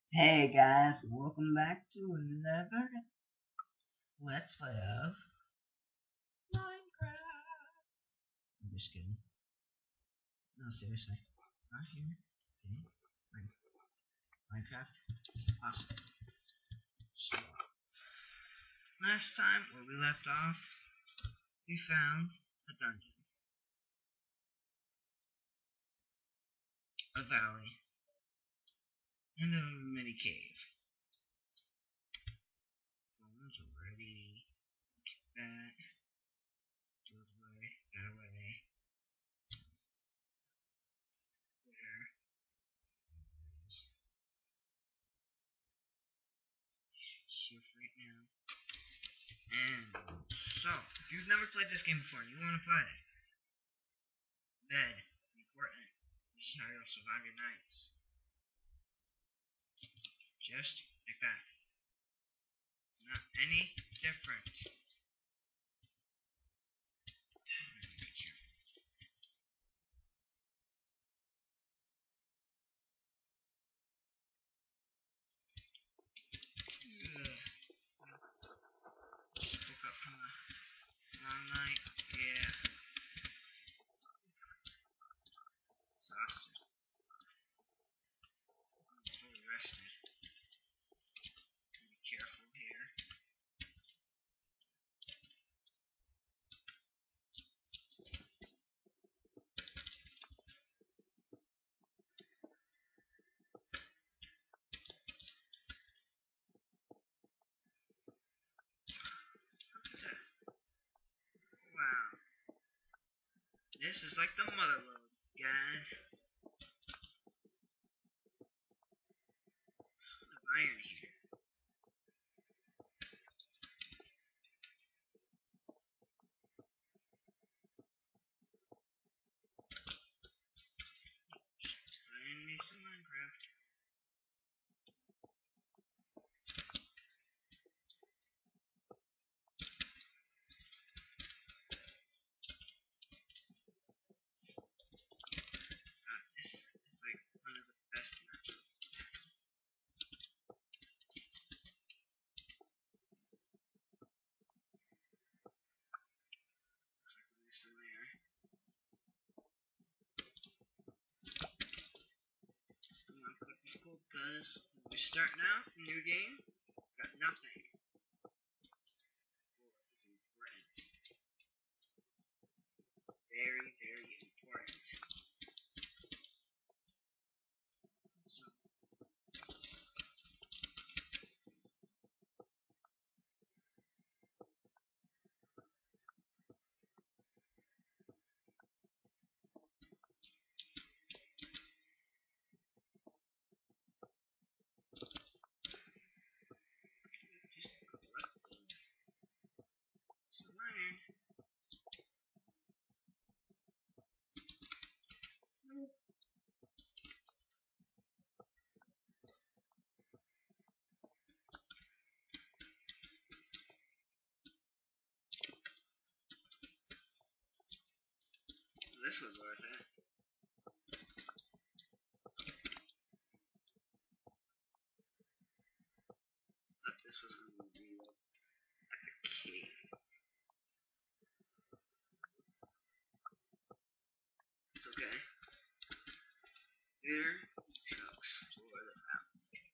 Hey guys, welcome back to another Let's Play of Minecraft. I'm just kidding. No, seriously. Not here. Okay. Minecraft is awesome. So, last time where we left off, we found a dungeon, a valley, and a mini cave. Bones already. That. Goes away. That away. There. Here for right now. And so, if you've never played this game before and you want to play it, bed, important. This is how you'll survive your nights. Just like that. Not any different. Woke up from a long night. Yeah. Exhausted. I'm fully rested. Be careful here. Wow. This is like the mother lode, guys. Of iron here. Playing me some Minecraft. This is like one of the best matchups. Looks like we're there. Come on, quick school, cuz we're starting out, new game, got nothing. What is important? Very, very important. So, just collect some iron. This was worth it. Thought this was going to be like a cave. It's okay. There, shucks. Toward the map.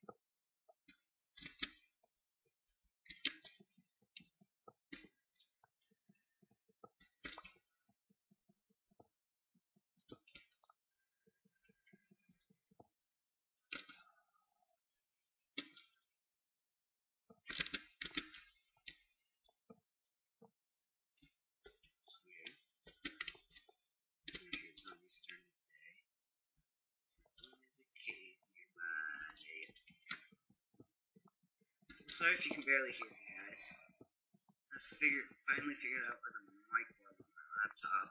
It's weird. Here's zombies during the day. So there's a cave nearby. Sorry if you can barely hear me, guys. Finally figured out where the mic was on my laptop.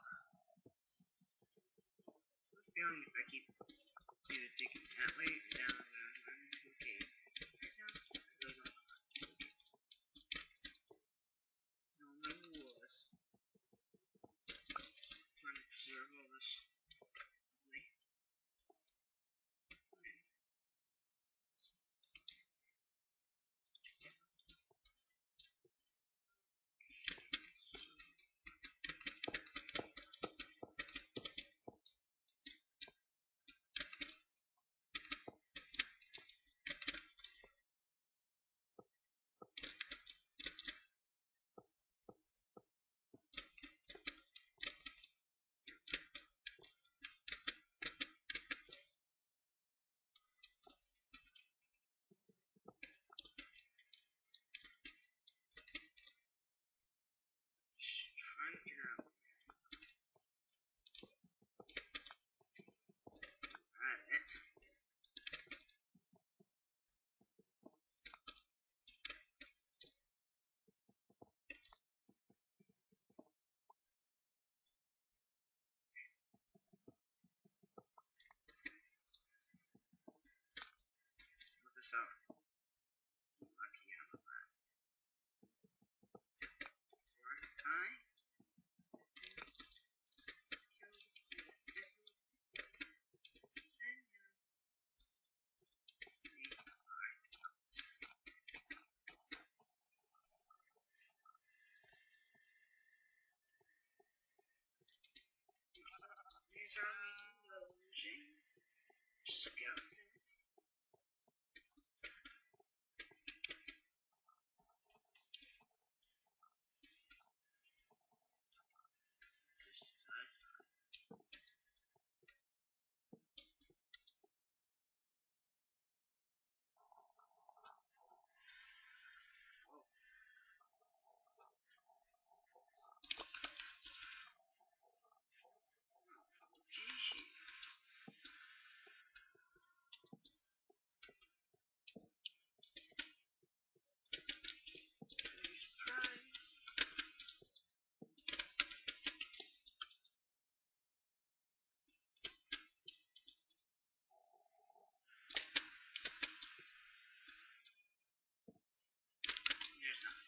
I have a feeling if I keep either digging that way or down, I'm going to run into a cave. Right now, I really don't know. No one was trying to preserve all this lovely. So, lucky I'm alive. Or I these are illusion skeletons. There's nothing.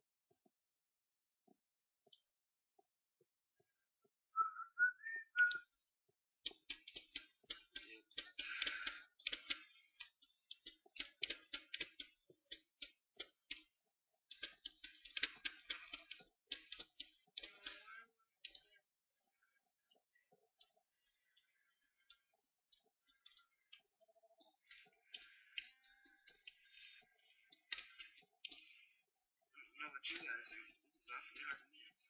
I don't know what you guys think. This is awfully hard to miss.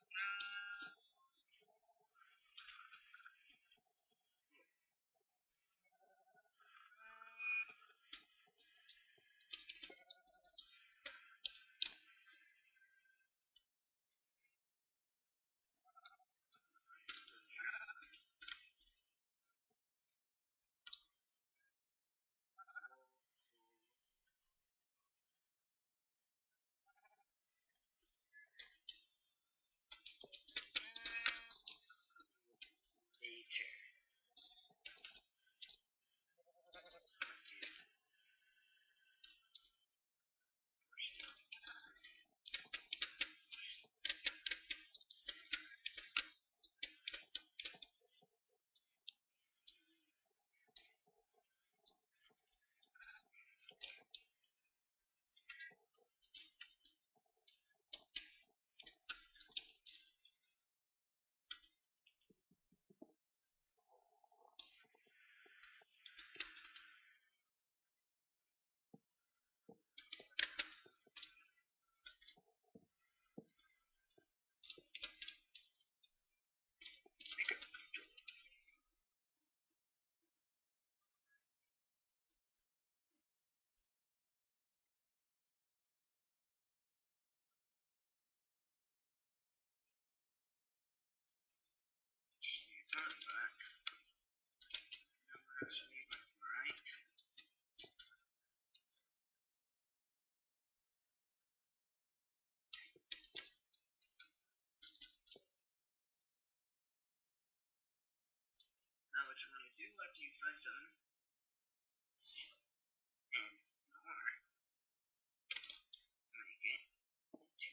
Later. Talking about. Now what else we need, right? Now what you want to do after you find something and more, make it into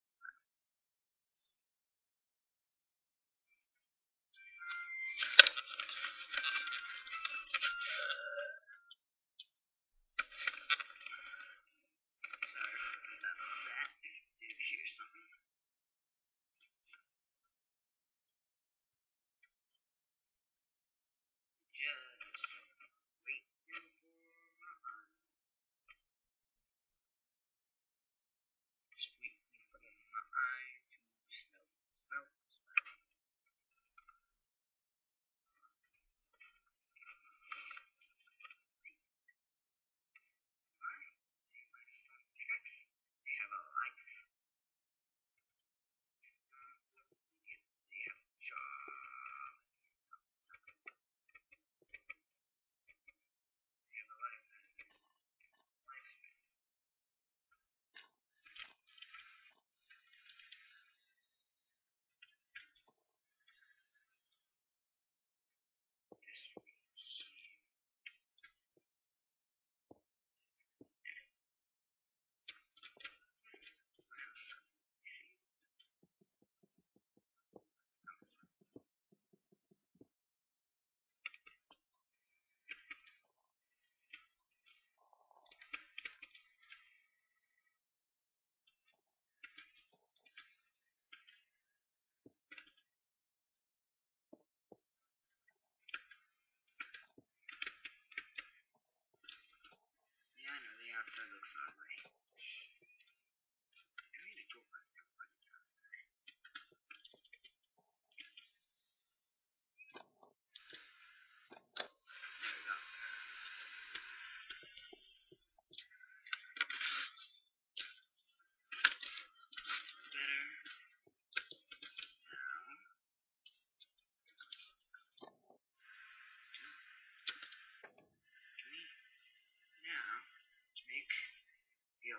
sorry about that. If you did hear something. Just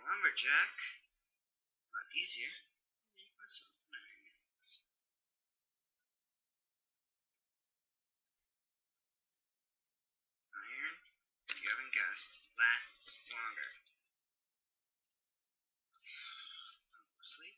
lumberjack. A lot easier. Make myself an iron axe. Iron, if you haven't guessed, lasts longer. Sleep.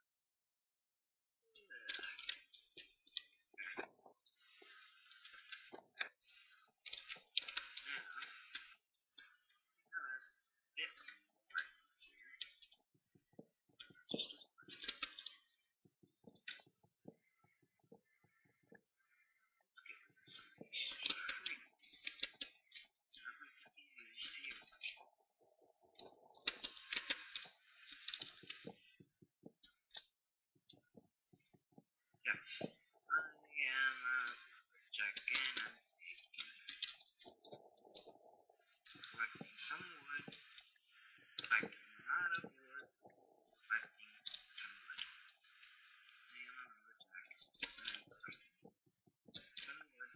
Collecting some wood, collecting a lot of wood, collecting some wood. I am a lumberjack, and I'm collecting some wood.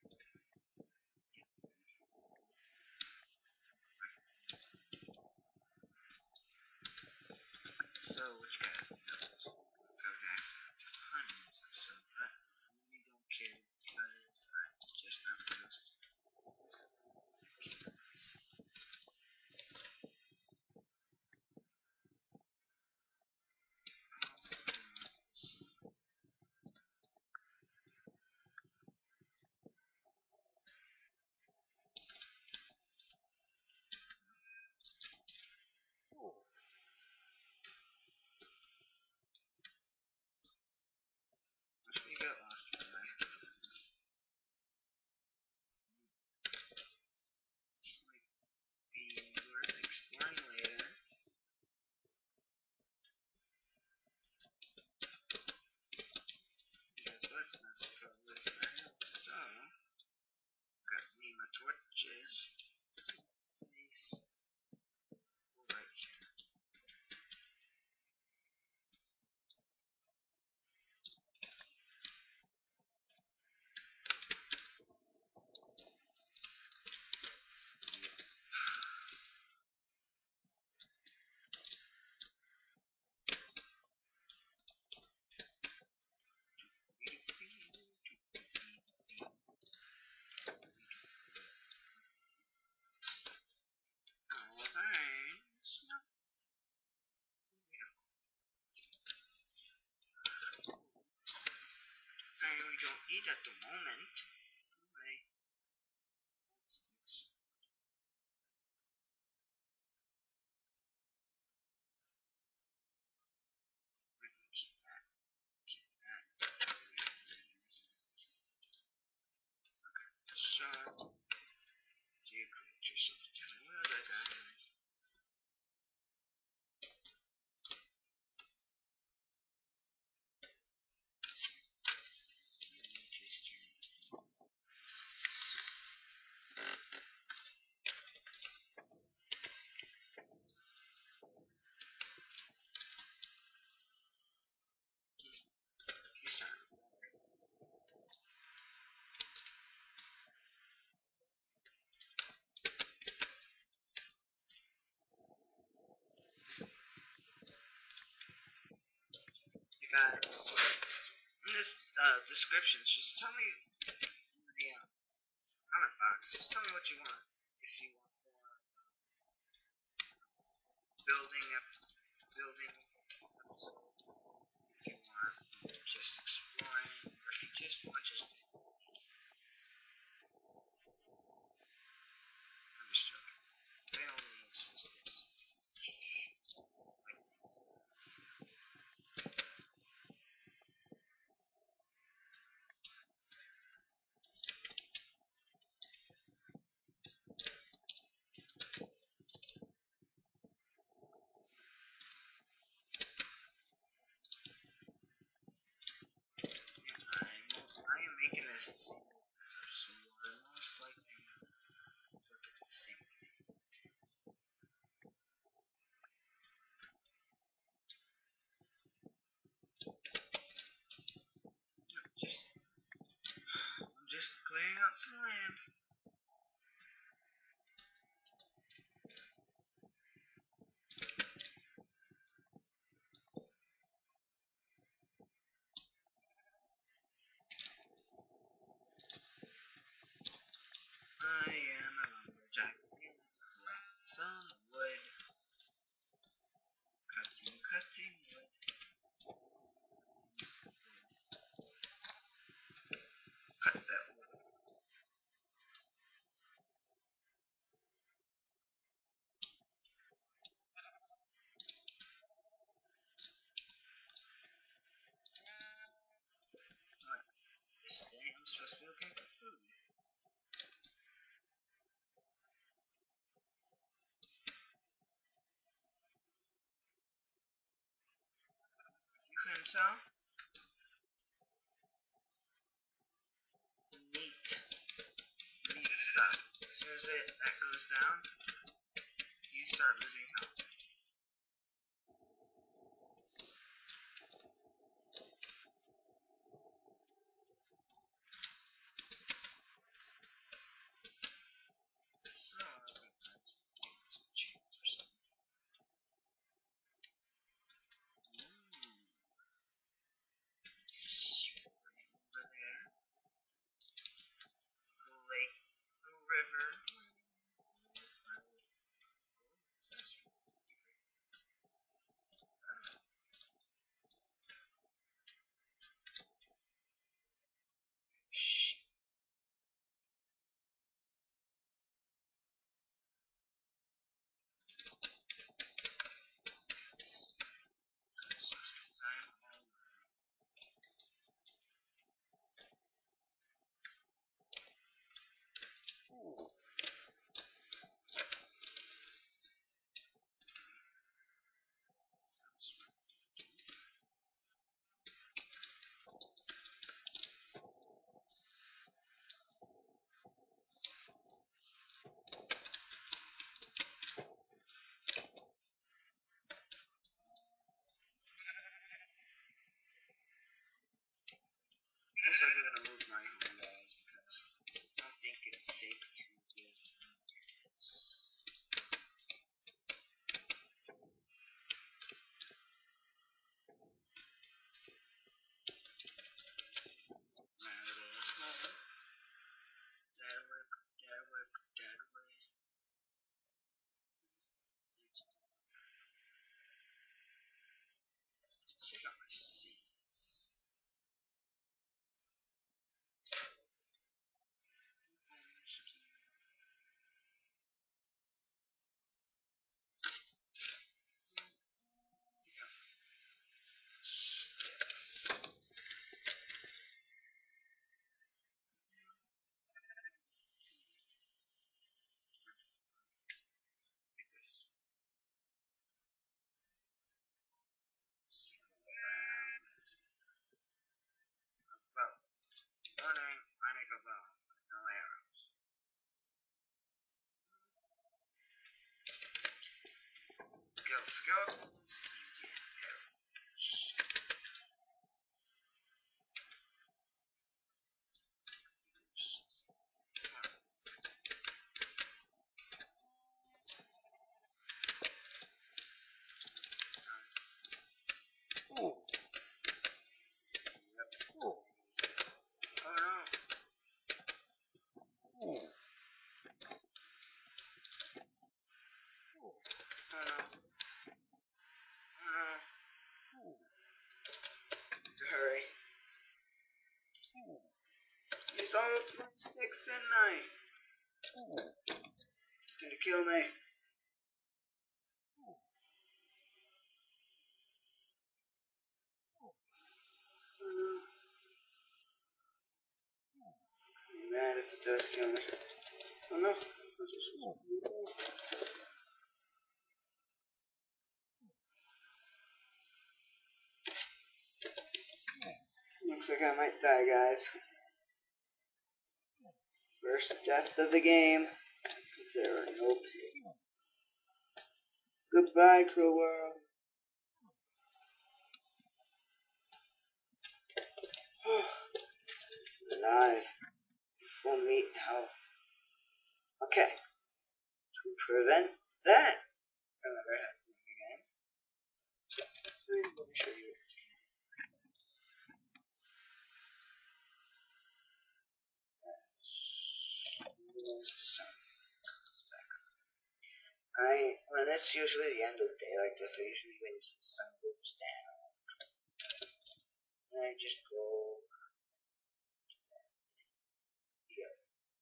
So, what you got? I've asked tons of stuff, but I really don't care because I'm just not supposed to. Watch me get lost for my this might be worth exploring later. Because let's not suppose right. So, got me my torches. Nice. Right here. Iron we don't need at the moment. Anyway, keep that. So, do you collect yourself down? What was I done? You guys, in this descriptions, just tell me in the comment box. Just tell me what you want. If you want more building building episodes, if you want just exploring, or if you just want just I'm just joking. By all means, I am making this so you're most likely look at the same. I'm just clearing out some land. cell. Neat. Neat stuff. As soon as that goes down, you start losing health. So, I think that's some chance or something. Over there. Little lake, little river. I'm also going to move my home, guys, because I don't think it's safe to give my little home. That way. Check out my seats. Warning, I make a bow. No arrows. Skeletons. Oh no. Oh no. Oh no. To hurry. Used all of my sticks, didn't I? It's gonna kill me. Oh no. I'm mad if it does kill me. Oh no. Looks like I might die, guys. First death of the game. There are no pay. Goodbye, cruel world. Alive. Full meat health. Okay. To prevent that from ever happening again, I'm going to show you. When it's usually the end of the day like this, I usually wait until the sun goes down. And I just go here.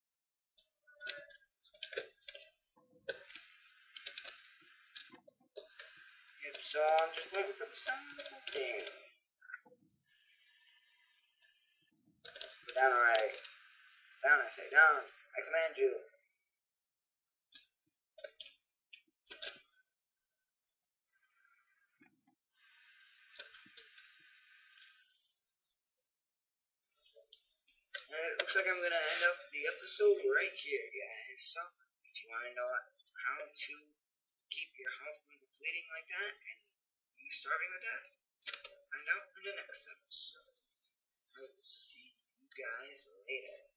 Yep, so I'm just waiting for the sun to go down. Go down, alright. Down, I say, down. I command you. looks like I'm gonna end up the episode right here, guys. So, if you want to know how to keep your health from depleting like that and you starving to death, find out in the next episode. I will see you guys later.